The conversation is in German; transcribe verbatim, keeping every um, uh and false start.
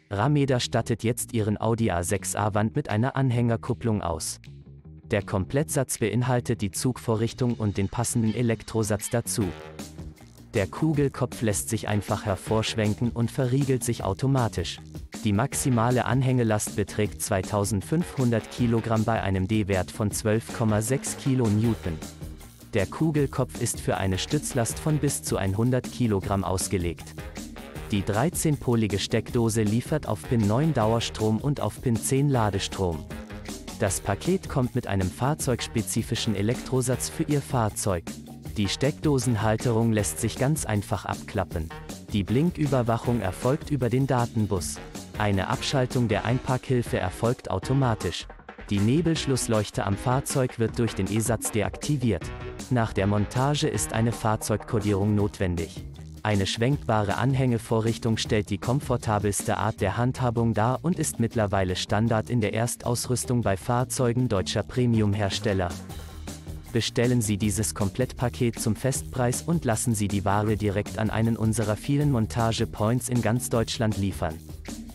Rameda stattet jetzt ihren Audi A sechs Avant mit einer Anhängerkupplung aus. Der Komplettsatz beinhaltet die Zugvorrichtung und den passenden Elektrosatz dazu. Der Kugelkopf lässt sich einfach hervorschwenken und verriegelt sich automatisch. Die maximale Anhängelast beträgt zweitausendfünfhundert Kilogramm bei einem D-Wert von zwölf Komma sechs Kilonewton. Der Kugelkopf ist für eine Stützlast von bis zu hundert Kilogramm ausgelegt. Die dreizehnpolige Steckdose liefert auf Pin neun Dauerstrom und auf Pin zehn Ladestrom. Das Paket kommt mit einem fahrzeugspezifischen Elektrosatz für Ihr Fahrzeug. Die Steckdosenhalterung lässt sich ganz einfach abklappen. Die Blinküberwachung erfolgt über den Datenbus. Eine Abschaltung der Einparkhilfe erfolgt automatisch. Die Nebelschlussleuchte am Fahrzeug wird durch den E-Satz deaktiviert. Nach der Montage ist eine Fahrzeugkodierung notwendig. Eine schwenkbare Anhängevorrichtung stellt die komfortabelste Art der Handhabung dar und ist mittlerweile Standard in der Erstausrüstung bei Fahrzeugen deutscher Premium-Hersteller. Bestellen Sie dieses Komplettpaket zum Festpreis und lassen Sie die Ware direkt an einen unserer vielen Montage-Points in ganz Deutschland liefern.